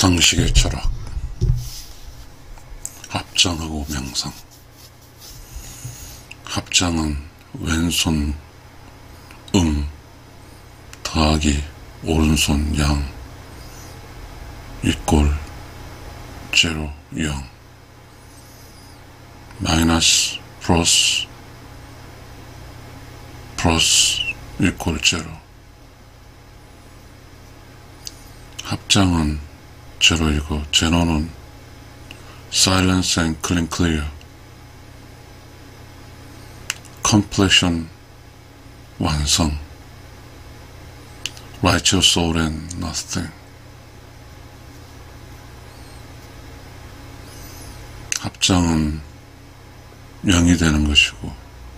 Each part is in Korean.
상식의 철학, 합장하고 명상. 합장은 왼손 더하기 오른손 양 이꼴 제로 0 마이너스 플러스 이꼴 제로. 합장은 제로이고 제로는 silence and clean clear, completion 완성, righteous soul and nothing. 합장은 영이 되는 것이고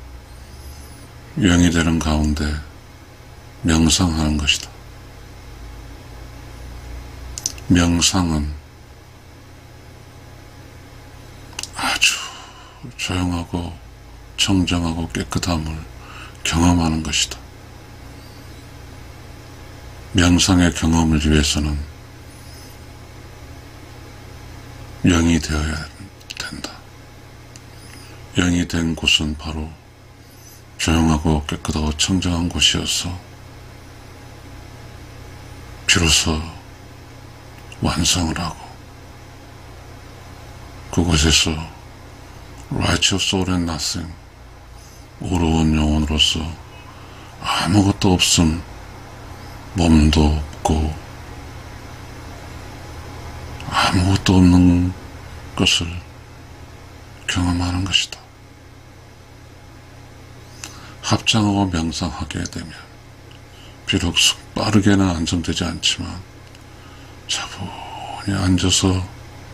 영이 되는 가운데 명상하는 것이다. 명상은 아주 조용하고 청정하고 깨끗함을 경험하는 것이다. 명상의 경험을 위해서는 영이 되어야 된다. 영이 된 곳은 바로 조용하고 깨끗하고 청정한 곳이어서 비로소 완성을 하고 그곳에서 righteous soul and nothing, 오로운 영혼으로서 아무것도 없음, 몸도 없고 아무것도 없는 것을 경험하는 것이다. 합장하고 명상하게 되면 비록 빠르게는 안정되지 않지만 차분히 앉아서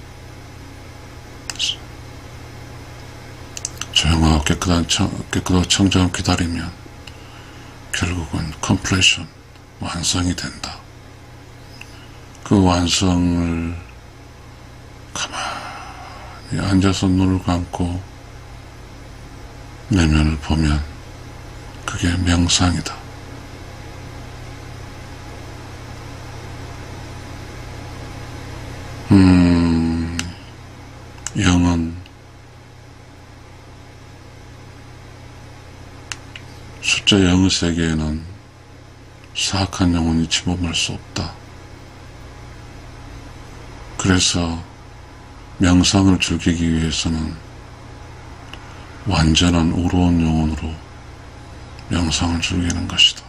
조용하고 깨끗하고 청정을 기다리면 결국은 completion, 완성이 된다. 그 완성을 가만히 앉아서 눈을 감고 내면을 보면 그게 명상이다. 영은 숫자 0의 세계에는 사악한 영혼이 침범할 수 없다. 그래서 명상을 즐기기 위해서는 완전한 우로운 영혼으로 명상을 즐기는 것이다.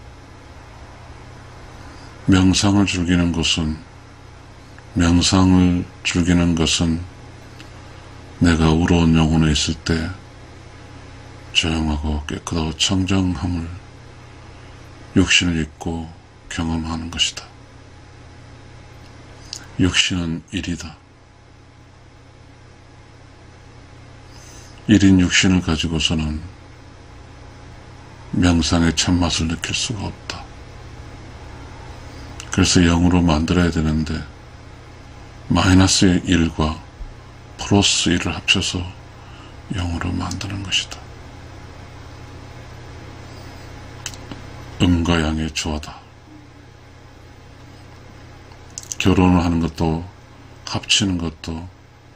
명상을 즐기는 것은 내가 우로운 영혼에 있을 때 조용하고 깨끗하고 청정함을 육신을 잊고 경험하는 것이다. 육신은 일이다. 일인 육신을 가지고서는 명상의 참맛을 느낄 수가 없다. 그래서 영으로 만들어야 되는데 마이너스 1과 플러스 1을 합쳐서 영으로 만드는 것이다. 음과 양의 조화다. 결혼을 하는 것도 합치는 것도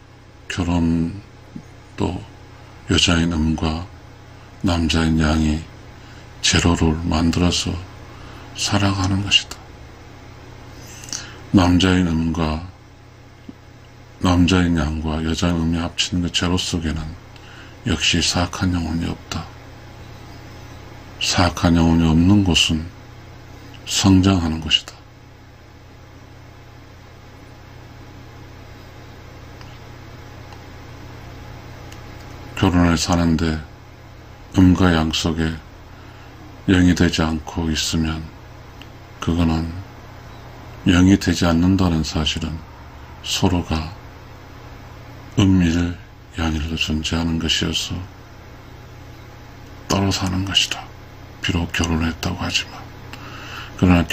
결혼도 여자인 음과 남자인 양이 제로를 만들어서 살아가는 것이다. 남자인 양과 여자인 음이 합치는 그 제로 속에는 역시 사악한 영혼이 없다. 사악한 영혼이 없는 곳은 성장하는 것이다. 결혼을 사는데 음과 양 속에 영이 되지 않고 있으면 그거는 영이 되지 않는다는 사실은 서로가 음일, 양일로 존재하는 것이어서 따로 사는 것이다. 비록 결혼했다고 하지만. 그러나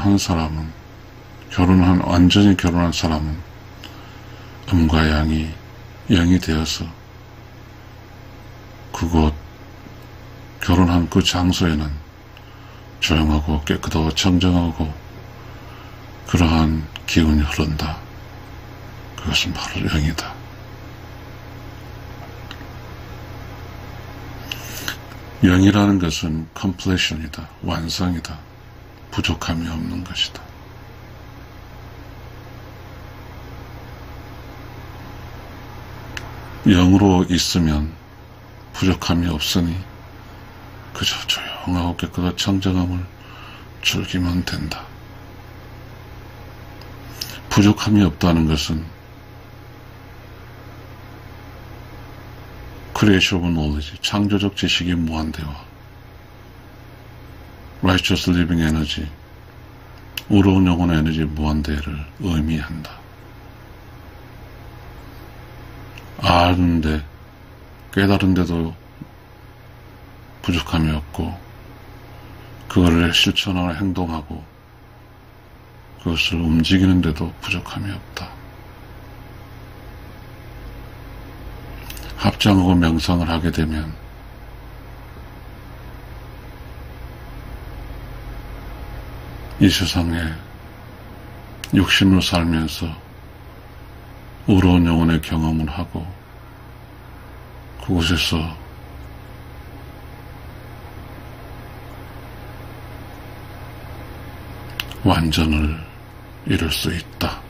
완전히 결혼한 사람은 음과 양이 영이 되어서 그곳 결혼한 그 장소에는 조용하고 깨끗하고 청정하고 그러한 기운이 흐른다. 그것은 바로 영이다. 영이라는 것은 completion이다. 완성이다. 부족함이 없는 것이다. 영으로 있으면 부족함이 없으니 그저 조용하고 깨끗한 청정함을 즐기면 된다. 부족함이 없다는 것은 creation of knowledge, 창조적 지식이 무한대와 righteous living energy, 의로운 영혼의 에너지 무한대를 의미한다. 아는데 깨달은데도 부족함이 없고 그거를 실천하고 행동하고 그것을 움직이는데도 부족함이 없다. 합장하고 명상을 하게 되면 이 세상에 육신으로 살면서 의로운 영혼의 경험을 하고 그곳에서 완전을 이룰 수 있다.